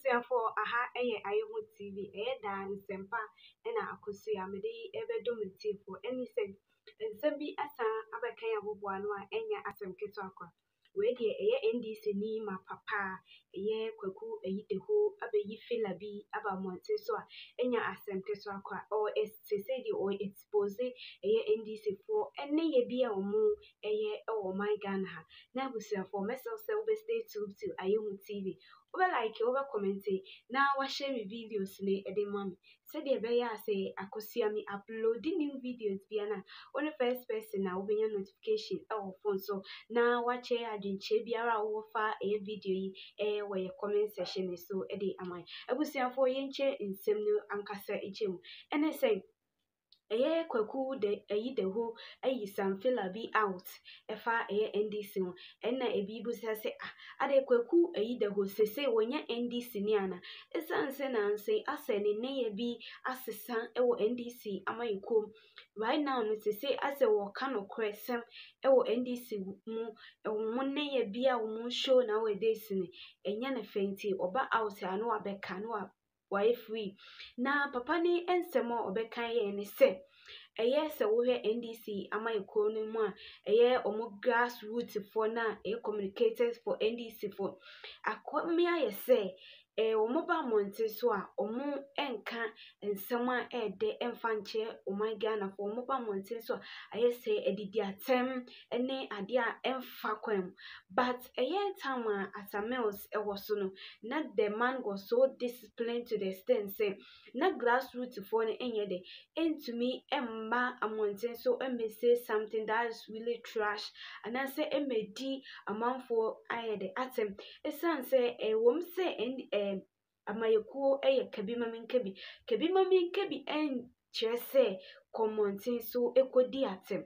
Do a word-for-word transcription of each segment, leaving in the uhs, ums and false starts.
for aha eye ayeho T V eye dan sempa na akoso ya mede ebedo metifo eni se nsem bi asa abekan abobo anu a enya asem keto akwa we de eye N D C ni ma papa eye Koku Anyidoho abeyi fila bi aba monte so a enya asem keto akwa o say the o expose eye N D C for ene ye bi a omu eye e o my Ghana ha na busia for myself say we stay tuned to ayeho T V over like over comment na wa share me videos ne ede mami said the be ya say akosia me uploading new videos bia na on first person na obenya notification e wo phone so na wa share adwenche biara wo fa e video yi e we comment section so ede amai abusia for yenche nsem no ankasa echemu ene say eye Koku de Anyidoho ayi samfila bi out efa eye N D C ho enna ebi bu se se ah ade Koku Anyidoho se se wonya N D C ni ana esanse na nse ase ne ne ye bi asesa ewo N D C amayikom right now no se se ase wo kano kresem ewo N D C mu ewo mu ne ye bi a wo mu show na we dey sini enya ne fenti oba out anu abeka no why free na papa ni ensemo obekan ye ni se eye se wo he N D C amayiko no mu a eye omo grassroot for na e communicators for N D C for akomi aye se e omo ba monte so a omo enka ensema e de emfanche o my Ghana for omo ba monte so aye se edidi atem ene ade a emfa kwam but eye time asamels e was no na the man was so disciplined to the extent say na grassroot for ne enye de into me emma amonte so emme say something that is really trash and I say emmedi amount for aye de atem esan say e wom say en amayeko eye kabi mami nkabi kabi mami nkabi en chese commenting so ekodi atem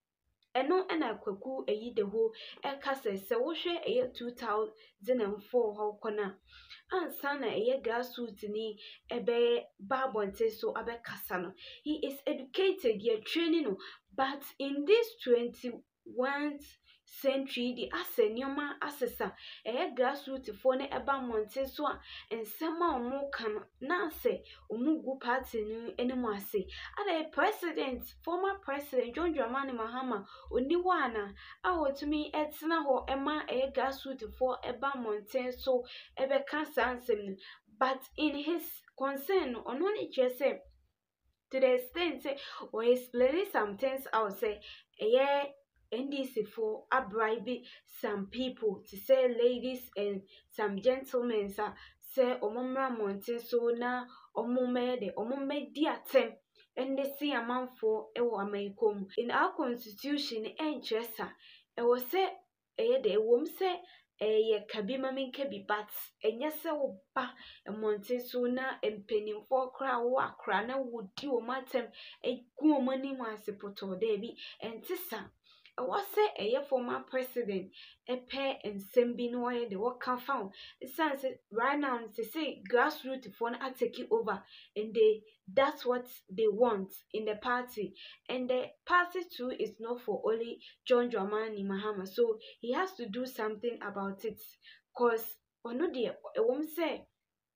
eno ena Koku Anyidoho e kase se wo hwe eye two thousand four ho kona ansa na eye grassroot ni ebe babonte so abe kasa no he is educated ye training no but in this twenty-first century the asenyoma asesa eye grassroot for ne eba monte so a ensema omo kan na se omugu party ni enemu ase ada president former president John Dramani Mahama oni wana awotumi etna ho ema eye grassroot for eba monte so ebe kan sansem but in his concern ono ni chese to the extent say or explaining some things I would say eye N D C for a bribe some people to say ladies and some gentlemen sa say omomra monte so na omume de omume di atem and they see a man for ewo amaykom in our constitution entresa e was say eye de wom say eye kabi mami nkabi but enya se wo ba monte so na empenim for kra wo akra na wo di wo matem e gu omani mu asepoto de bi entisa I was say a former president a pair and sembi no way the work can found. It sounds right now to say grassroots for I take it over and they that's what they want in the party. And the party too is not for only John Dramani Mahama. So he has to do something about it. Cause or no dear I won't say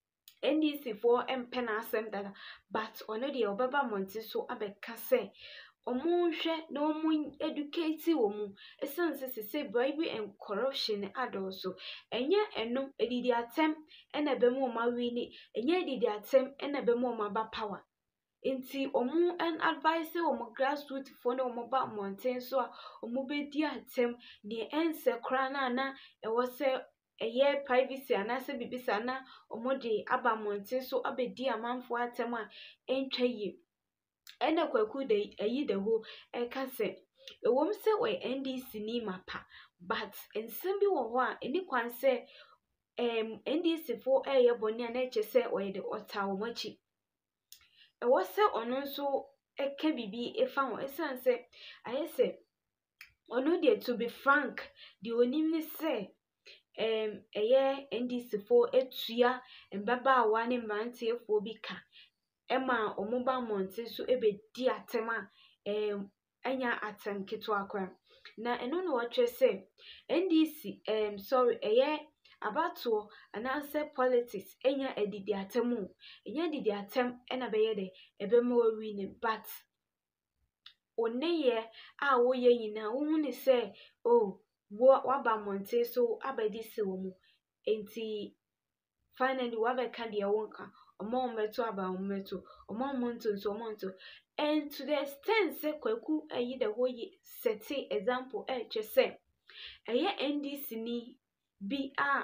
N D C for and penasem that but or no dear Obaba Monte so abe say omu hwe na omu educate omu esanse se bribery and corruption adoso enye eno edidi atem ena be mu ma wini enye edidi atem ena be mu ma ba power enti omu en advice omu grassroot for na omu ba mountain so a omu be di atem ne ense kra na na e wo se eye privacy anase bibisa na omu de aba mountain so abedi amanfo atem a entwa yi ena Koku de Anyidoho e kase ewom se we N D C ni mapa but ensem bi wo ho a eni kwan se em N D C for eye boni na eche se we de ota wo machi e wo se ono nso eka bibi efa ho esanse aye se ono de to be frank the onim ni se em eye N D C for etua mbaba awa ne mante efo bi ka Emma omuba monte so ebe di atema em anya atem keto akwa na eno no watwe say N D C em sorry eye abato anaasɛ politics enya adidi atem o enya adidi atem ena bɛyɛ de ebema owi ne but oneye a woyɛ nyina wo hu ne sɛ oh wo waba monte so abedi se wo mu enti finally wabɛka deɛ wonka omo ometo aba ometo omo omonto so omonto and to the extent sɛ Kwaku Anyidoho yi set example eh che sɛ ɛyɛ N D C ni bi a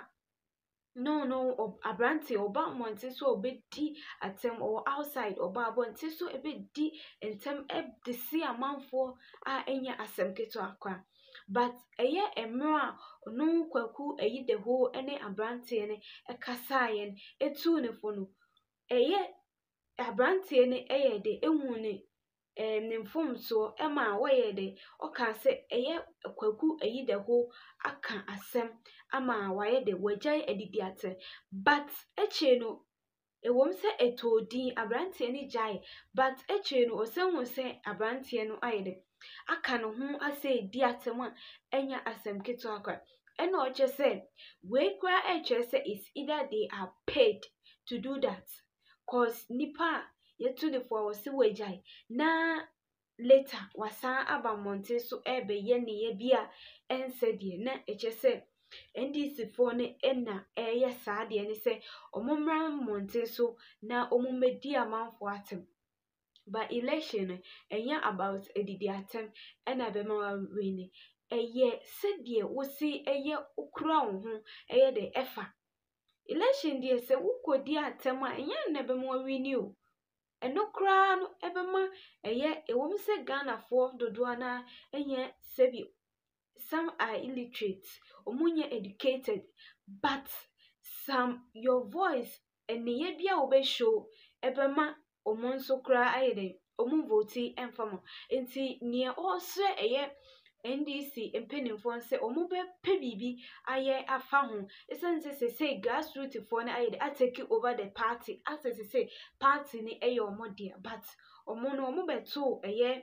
no no abrante oba monte so obedi atem or outside oba abonte so ebedi entem ebdesi amanfo a enya asem keto akwa but ɛyɛ emro a no Kwaku Anyidoho ene abrante ne ɛkasaye no etu ne fo no ɛyɛ abrante ne ɛyɛ de ehu ne em ne mfomso ema woyɛ de oka se ɛyɛ Kwaku Anyidoho aka asem ama waye de wajai adidi ate but eche no ewom se etodin abrante ne jai but eche no osenwu se abrante no ayede aka no ho ase edi atem a enya asem keto akwa ena oche se we kwa eche se is either they are paid to do that cause nipa yetu ne for wose wajai na later wasan aba monte so ebe ye ne ye bia ense die na eche se N D C for ne ena eye saa de ne se omomra monte so na omumedi amanfo atem but election enya about edidi atem ena be ma win eye se de wo si eye okura wo ho eye de efa election de se ukodi atem a enya na be ma win o eno kura no ebe ma eye ewom se Ghana for dodo ana enya sebi some are illiterate omunye educated but some your voice and ye bia obe show ebema omonso kra ayede omun voti enfamo enti ne also eye N D C empenimfo nse omu be pe bibi aye afa ho esense se say grassroot for na ayede atake over the party asese say party ni eye omode but omu no omu beto eye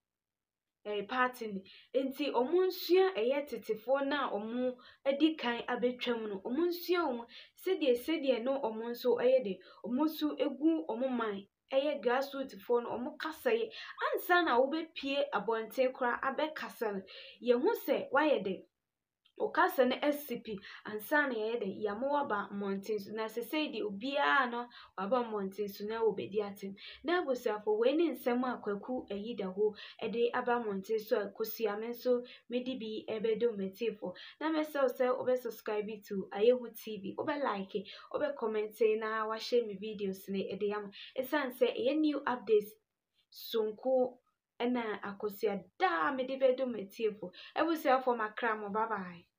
eh party ni enti omunsua eye tetefo na omu edi kan abetwam no omunsua omu sedie sedie no omunso eye de omusu egu omuman eye grassroot for no omu kasaye ansa na wo bepie abonte kra abekasa no ye hu se waye de okasa ne S C P ansa na ye de yamo waba monte na se say de obia no waba monte so na obedi atem na abusafo we ne nsem a Kwaku Anyidoho ede aba monte so akosiame so medi bi ebedo metifo na mesel se obe subscribe to Ayehu T V obe like obe comment na wa share me videos ne ede yam esan se ye new updates sonko ena akosia da medi bedo metifo ebusafo makra mo bye bye.